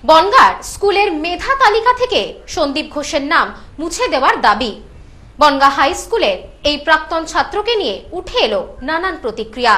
বনগাঁর স্কুলের মেধা তালিকা থেকে সন্দীপ ঘোষের নাম মুছে দেওয়ার দাবি। বনগাঁ হাই স্কুলের এই প্রাক্তন ছাত্রকে নিয়ে উঠে এলো নানান প্রতিক্রিয়া।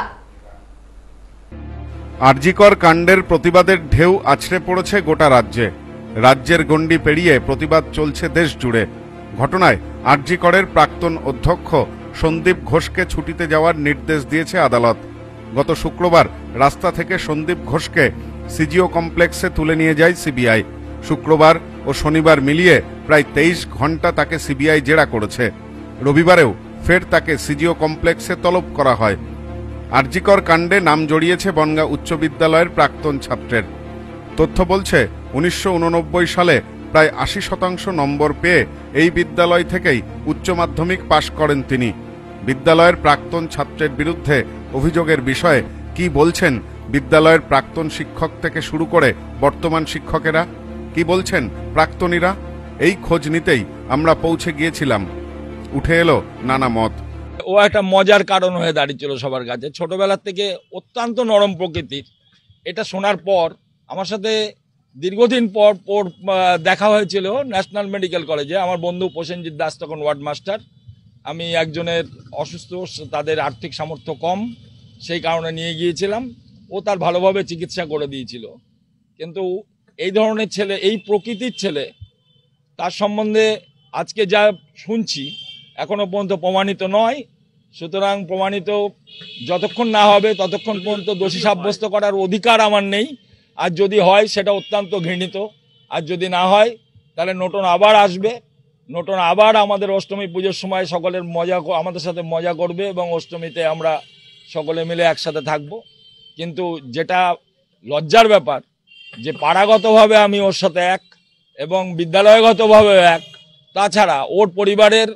আরজিকর কাণ্ডের প্রতিবাদের ঢেউ আছড়ে পড়েছে গোটা রাজ্যে। রাজ্যের গণ্ডি পেরিয়ে প্রতিবাদ চলছে দেশ জুড়ে। ঘটনায় আরজিকরের প্রাক্তন অধ্যক্ষ সন্দীপ ঘোষকে ছুটিতে যাওয়ার নির্দেশ দিয়েছে আদালত। গত শুক্রবার রাস্তা থেকে সন্দীপ ঘোষকে সিজিও কমপ্লেক্সে তুলে নিয়ে যায় সিবিআই। শুক্রবার ও শনিবার মিলিয়ে প্রায় 23 ঘন্টা তাকে সিবিআই জেরা করেছে। রবিবারেও ফের তাকে সিজিও কমপ্লেক্সে তলব করা হয়। আরজিকর কাণ্ডে নাম জড়িয়েছে বনগাঁ উচ্চ বিদ্যালয়ের প্রাক্তন ছাত্রের। তথ্য বলছে 1989 সালে প্রায় 80% নম্বর পেয়ে এই বিদ্যালয় থেকেই উচ্চ মাধ্যমিক পাশ করেন তিনি। বিদ্যালয়ের প্রাক্তন ছাত্রের বিরুদ্ধে অভিযোগের বিষয়ে কি বলছেন বিদ্যালয়ের প্রাক্তন শিক্ষক থেকে শুরু করে বর্তমান শিক্ষকেরা, কি বলছেন প্রাক্তনীরা, এই খোঁজ নিতেই আমরা পৌঁছে গিয়েছিলাম। উঠে এলো নানা মত। ও একটা মজার কারণ হয়ে দাঁড়িয়েছিল সবার কাছে। ছোটবেলার থেকে অত্যন্ত নরম প্রকৃতির। এটা শোনার পর আমার সাথে দীর্ঘদিন পর দেখা হয়েছিল ন্যাশনাল মেডিকেল কলেজে। আমার বন্ধু প্রসেনজিৎ দাস তখন ওয়ার্ড মাস্টার। আমি একজনের অসুস্থ, তাদের আর্থিক সামর্থ্য কম, সেই কারণে নিয়ে গিয়েছিলাম। ও তার ভালোভাবে চিকিৎসা করে দিয়েছিল। কিন্তু এই ধরনের ছেলে, এই প্রকৃতির ছেলে, তার সম্বন্ধে আজকে যা শুনছি এখনো পর্যন্ত প্রমাণিত নয়। সুতরাং প্রমাণিত যতক্ষণ না হবে ততক্ষণ পর্যন্ত দোষী সাব্যস্ত করার অধিকার আমার নেই। আর যদি হয় সেটা অত্যন্ত ঘৃণিত। আর যদি না হয় তাহলে নোটন আবার আসবে। নোটন আবার আমাদের অষ্টমী পুজোর সময় সকলের আমাদের সাথে মজা করবে এবং অষ্টমীতে আমরা সকলে মিলে একসাথে থাকব। কিন্তু যেটা লজ্জার ব্যাপার যে পাড়াগতভাবে আমি ওর সাথে এক এবং বিদ্যালয়গতভাবে এক, তাছাড়া ওর পরিবারের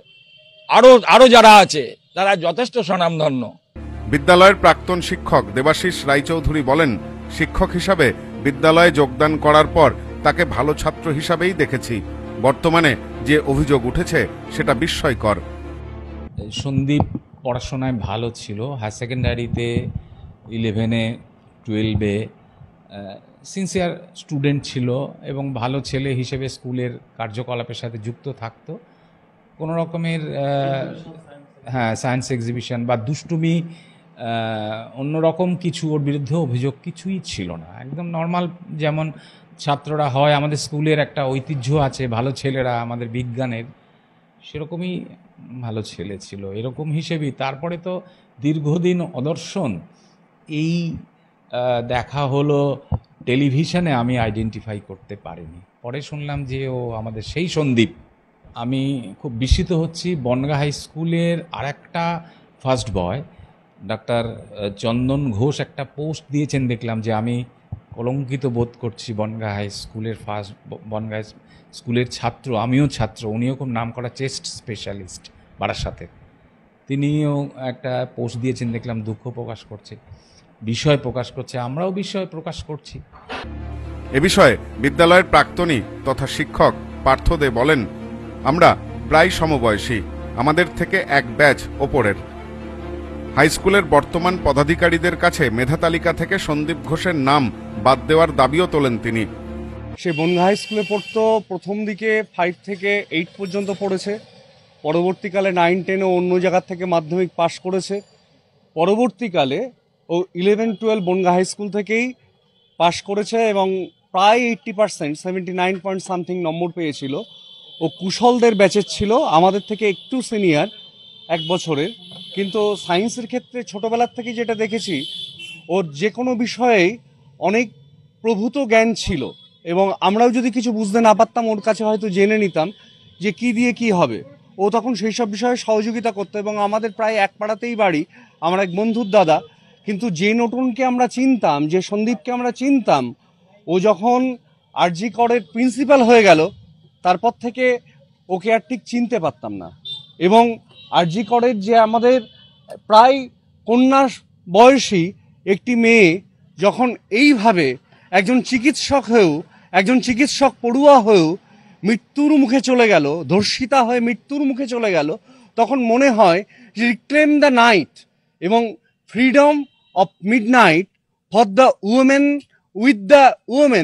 আরো যারা আছে তারা যথেষ্ট স্বনামধন্য। বিদ্যালয়ের প্রাক্তন শিক্ষক দেবাশিস রায়চৌধুরী বলেন, শিক্ষক হিসাবে বিদ্যালয়ে যোগদান করার পর তাকে ভালো ছাত্র হিসাবেই দেখেছি। বর্তমানে যে অভিযোগ উঠেছে সেটা বিস্ময়কর। সন্দীপ পড়াশোনায় ভালো ছিল। হায়ার সেকেন্ডারিতে 11-এ 12-এ সিনসিয়ার স্টুডেন্ট ছিল এবং ভালো ছেলে হিসেবে স্কুলের কার্যকলাপের সাথে যুক্ত থাকতো। কোনো রকমের সায়েন্স এক্সিবিশন বা দুষ্টুমি, অন্যরকম কিছু ওর বিরুদ্ধে অভিযোগ কিছুই ছিল না। একদম নর্মাল যেমন ছাত্ররা হয়। আমাদের স্কুলের একটা ঐতিহ্য আছে ভালো ছেলেরা, আমাদের বিজ্ঞানের, সেরকমই ভালো ছেলে ছিল। এরকম হিসেবেই তারপরে তো দীর্ঘদিন অদর্শন এই দেখা হলো টেলিভিশনে, আমি আইডেন্টিফাই করতে পারিনি। পরে শুনলাম যে ও আমাদের সেই সন্দীপ। আমি খুব বিস্মিত হচ্ছি। বনগাঁ হাই স্কুলের আরেকটা first boy doctor Chandan Ghosh একটা পোস্ট দিয়েছেন, দেখলাম যে আমি কলঙ্কিত বোধ করছি। বনগাঁ হাই স্কুলের বনগাঁ স্কুলের ছাত্র, আমিও ছাত্র। উনিও খুব নাম করা চেস্ট স্পেশালিস্ট বারাসাতে, তিনিও একটা পোস্ট দিয়েছেন, দেখলাম দুঃখ প্রকাশ করছে, বিষয় প্রকাশ করছে। আমরাও বিষয় প্রকাশ করছি। এ বিষয়ে বিদ্যালয়ের প্রাক্তনী তথা শিক্ষক পার্থ দে বলেন, আমরা প্রায় সমবয়সী, আমাদের থেকে এক ব্যাচ ওপরের। হাই স্কুলের বর্তমান পদাধিকারীদের কাছে মেধা তালিকা থেকে সন্দীপ ঘোষের নাম বাদ দেওয়ার দাবিও তোলেন তিনি। সে বনগাঁ হাই স্কুলে পড়তো। প্রথম দিকে 5 থেকে 8 পর্যন্ত পড়েছে। পরবর্তীকালে 9-10 অন্য জায়গার থেকে মাধ্যমিক পাশ করেছে। পরবর্তীকালে ও 11-12 বনগাঁ হাই স্কুল থেকেই পাশ করেছে এবং প্রায় 80%, 79 পয়েন্ট সামথিং নম্বর পেয়েছিল। ও কুশলদের ব্যাচের ছিল, আমাদের থেকে একটু সিনিয়র 1 বছরের। কিন্তু সায়েন্সের ক্ষেত্রে ছোটবেলার থেকে যেটা দেখেছি, ওর যে কোনো বিষয়েই অনেক প্রভূত জ্ঞান ছিল এবং আমরাও যদি কিছু বুঝতে না পারতাম ওর কাছে হয়তো জেনে নিতাম যে কি দিয়ে কি হবে। ও তখন সেই সব বিষয়ে সহযোগিতা করতো এবং আমাদের প্রায় এক পাড়াতেই বাড়ি, আমার এক বন্ধুর দাদা। কিন্তু যে নতুনকে আমরা চিনতাম, যে সন্দীপকে আমরা চিনতাম, ও যখন আরজিকরের প্রিন্সিপাল হয়ে গেল তারপর থেকে ওকে আর ঠিক চিনতে পারতাম না। এবং আরজিকরের যে আমাদের প্রায় কন্যা বয়সী একটি মেয়ে যখন এইভাবে একজন চিকিৎসক হয়েও, একজন চিকিৎসক পড়ুয়া হয়েও মৃত্যুর মুখে চলে গেল, ধর্ষিতা হয়ে মৃত্যুর মুখে চলে গেল, তখন মনে হয় যে রিক্লেম দ্য নাইট এবং freedom of midnight for the women with the women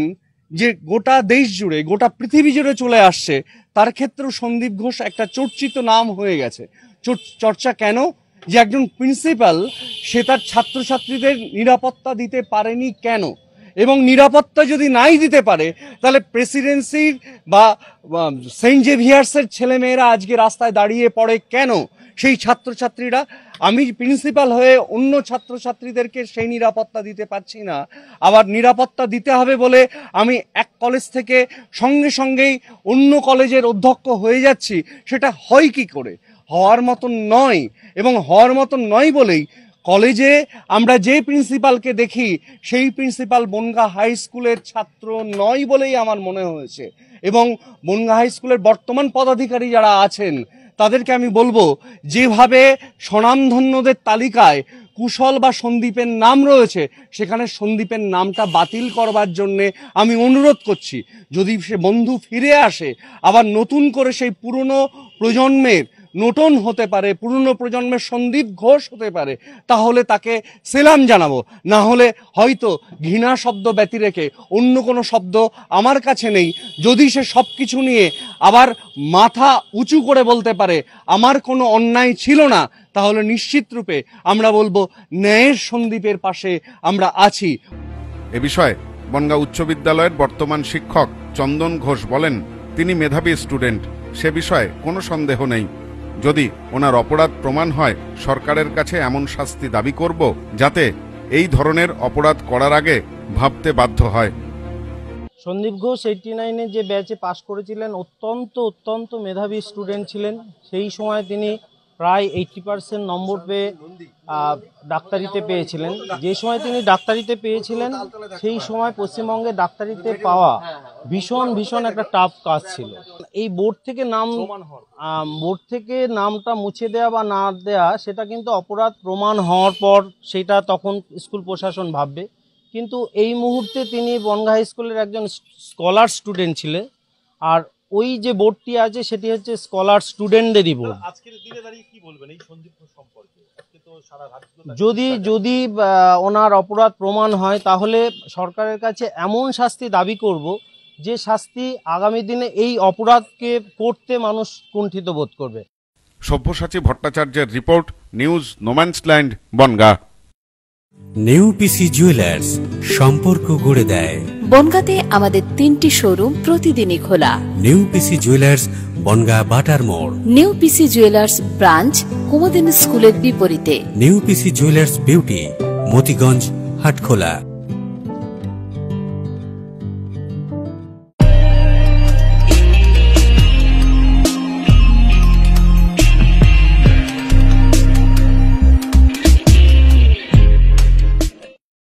যে গোটা দেশ জুড়ে গোটা পৃথিবী জুড়ে চলে আসছে, তার ক্ষেত্রেও সন্দীপ ঘোষ একটা চর্চিত নাম হয়ে গেছে। চর্চা কেন? যে একজন প্রিন্সিপাল সে তার ছাত্রছাত্রীদের নিরাপত্তা দিতে পারেনি কেন, এবং নিরাপত্তা যদি নাই দিতে পারে তাহলে প্রেসিডেন্সির বা সেন্ট জেভিয়ার্সের ছেলেমেয়েরা আজকে রাস্তায় দাঁড়িয়ে পড়ে কেন? সেই ছাত্রছাত্রীরা, আমি প্রিন্সিপাল হয়ে অন্য ছাত্রছাত্রীদেরকে সেই নিরাপত্তা দিতে পারছি না, আবার নিরাপত্তা দিতে হবে বলে আমি এক কলেজ থেকে সঙ্গে সঙ্গেই অন্য কলেজের অধ্যক্ষ হয়ে যাচ্ছি, সেটা হয় কি করে? হওয়ার মতন নয়। এবং হওয়ার মতন নয় বলেই কলেজে আমরা যে প্রিন্সিপালকে দেখি সেই প্রিন্সিপাল বনগাঁ হাই স্কুলের ছাত্র নয় বলেই আমার মনে হয়েছে। এবং বনগাঁ হাই স্কুলের বর্তমান পদাধিকারী যারা আছেন তাদেরকে আমি বলবো, যেভাবে স্বনামধন্যদের তালিকায় কুশল বা সন্দীপের নাম রয়েছে, সেখানে সন্দীপের নামটা বাতিল করবার জন্যে আমি অনুরোধ করছি। যদি সে বন্ধু ফিরে আসে, আবার নতুন করে সেই পুরনো প্রজন্মের নতুন হতে পারে, পুরনো প্রজন্মের সন্দীপ ঘোষ হতে পারে, তাহলে তাকে সেলাম জানাবো। না হলে হয়তো ঘৃণা শব্দ ব্যতি রেখে অন্য কোনো শব্দ আমার কাছে নেই। যদি সে সব কিছু নিয়ে আবার মাথা উঁচু করে বলতে পারে আমার কোনো অন্যায় ছিল না, তাহলে নিশ্চিত রূপে আমরা বলবো ন্যায়ের সন্দীপের পাশে আমরা আছি। এ বিষয়ে বনগাঁ উচ্চ বিদ্যালয়ের বর্তমান শিক্ষক চন্দন ঘোষ বলেন, তিনি মেধাবী স্টুডেন্ট, সে বিষয়ে কোনো সন্দেহ নেই। যদি ওনার অপরাধ প্রমাণ হয়, সরকারের কাছে এমন শাস্তি দাবি করব যাতে এই ধরনের অপরাধ করার আগে ভাবতে বাধ্য হয়। সন্দীপ ঘোষ 89-এ যে ব্যাচে পাশ করেছিলেন, অত্যন্ত মেধাবী স্টুডেন্ট ছিলেন। সেই সময় তিনি প্রায় 80% নম্বর পেয়ে ডাক্তারিতে পেয়েছিলেন। যে সময় তিনি ডাক্তারিতে পেয়েছিলেন সেই সময় পশ্চিমবঙ্গে ডাক্তারিতে পাওয়া ভীষণ একটা টাফ কাজ ছিল। এই বোর্ড থেকে নামটা মুছে দেওয়া বা না দেওয়া, সেটা কিন্তু অপরাধ প্রমাণ হওয়ার পর সেটা তখন স্কুল প্রশাসন ভাববে। কিন্তু এই মুহূর্তে তিনি বনগাঁ হাই স্কুলের একজন স্কলার স্টুডেন্ট ছিলেন, আর ওই যে বোর্ডটি আছে সেটি হচ্ছে স্কলার স্টুডেন্টদেরই বোর্ড। যদি ওনার অপরাধ প্রমাণ হয়, তাহলে সরকারের কাছে এমন শাস্তি দাবি করব যে শাস্তি আগামী দিনে এই অপরাধকে করতে মানুষ কুণ্ঠিত বোধ করবে। সব্যসাচী ভট্টাচার্যের রিপোর্ট, নিউজ নোম্যান্সল্যান্ড, বনগাঁ। নেউপিসি জুয়েলার্স, সম্পর্ক গড়ে দেয়। বনগাঁতে আমাদের 3টি শোরুম প্রতিদিনই খোলা। নেউপিসি জুয়েলার্স, বনগাঁ বাটার মোড়। নেউপিসি জুয়েলার্স ব্রাঞ্চ কুমুদিনী স্কুলের বিপরীতে। নেউপিসি জুয়েলার্স বিউটি, মতিগঞ্জ, হাটখোলা।